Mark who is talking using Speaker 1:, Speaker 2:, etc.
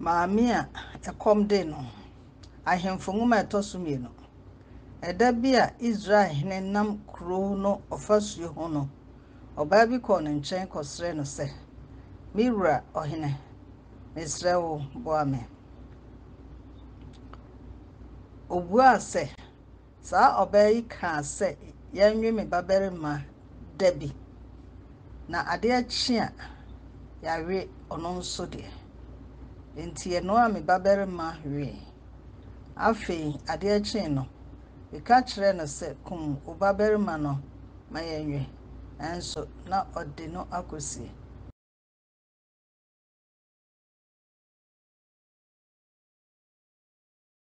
Speaker 1: Maame a ɛkɔm de no. Ahemfo nwoma ɛtɔ mienu. Ɛda bi a Israel hene nam kuro no ɔfasuo ho no. Ɔbaa bi kɔ ne nkyɛn kɔsrɛ no sɛ, "Me wura ɔhene, mesrɛ wo boa me." Obua sɛ, saa ɔbaa yi kaa sɛ, "Yɛnwe me babarima da bi." Na adeɛ kye a yɛawe ɔno nso deɛ. Enti ɛno a me babarima we. Afei adeɛ kye no, ɛka kyerɛ no sɛ, "Kum wo babarima no ma yɛnwe." Ɛnso na ɔde no akɔsie.